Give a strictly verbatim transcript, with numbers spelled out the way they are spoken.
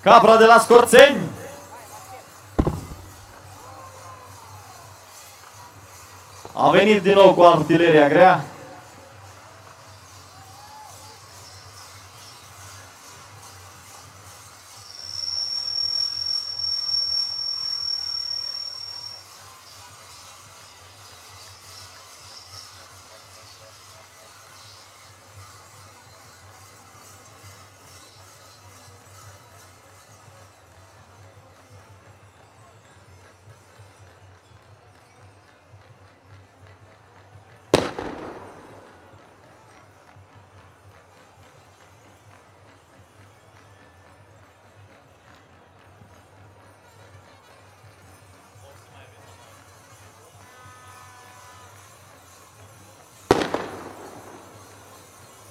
Capra de la Scorțeni. A venit din nou cu artileria grea.